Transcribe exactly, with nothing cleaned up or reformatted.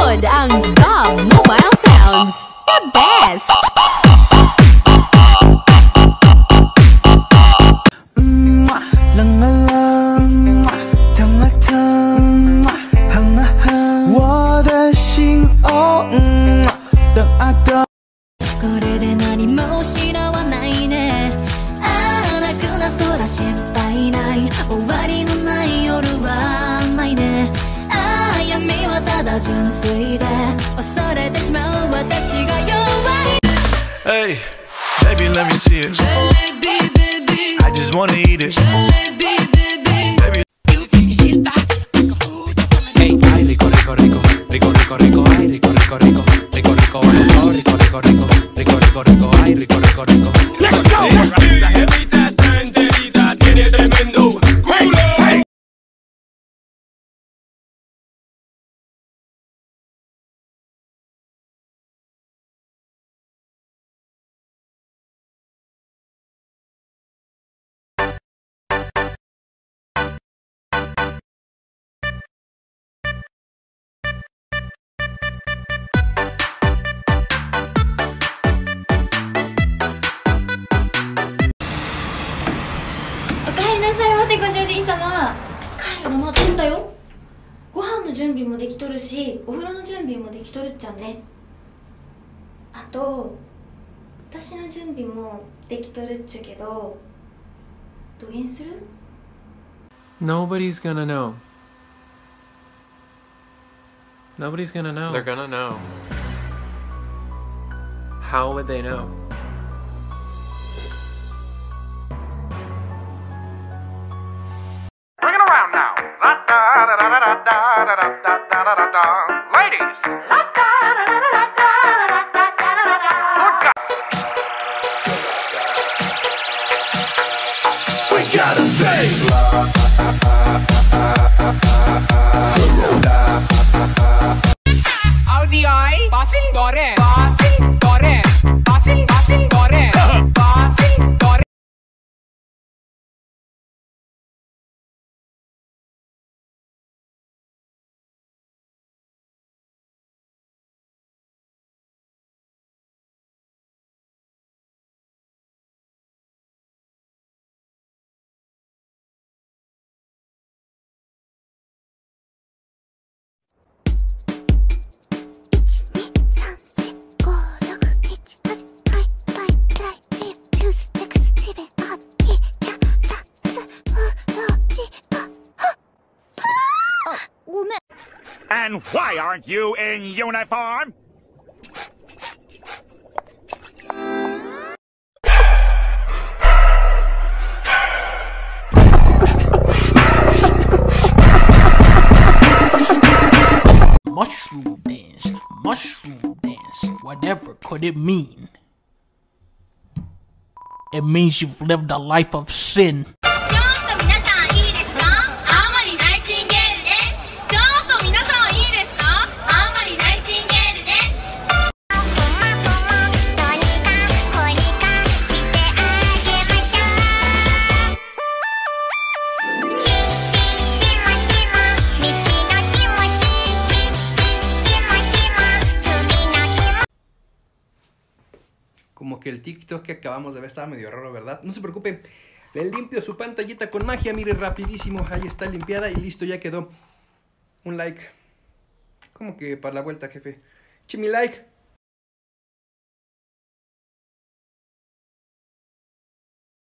Good ang Bob Mobile Sounds. The best. Hey, baby, let me see it. Jalebi, baby. I just wanna eat it. Jalebi, baby. Baby. Hey, ay, rico, rico, rico, rico, rico, rico, ay, rico, rico, rico, rico, rico, rico, rico, rico, rico, rico, rico, rico, ay, rico, rico, rico. Let's go. Esa jevita está enterita, tiene tremendo culo. ご主人様、帰るの待っとったよ。ご飯の準備もできとるし、お風呂の準備もできとるっちゃんね。あと私の準備もできとるっちゃけど、どげんする？ Nobody's gonna know. Nobody's gonna know. They're gonna know. How would they know? Ladies! We gotta stay. Audi passing gore, passing gore, passing passing gore, passing gore. And why aren't you in uniform? Mushroom dance, mushroom dance, whatever could it mean? It means you've lived a life of sin. Como que el TikTok que acabamos de ver estaba medio raro, ¿verdad? No se preocupe, le limpio su pantallita con magia, mire, rapidísimo. Ahí está limpiada y listo, ya quedó. Un like. Como que para la vuelta, jefe. Chimi like.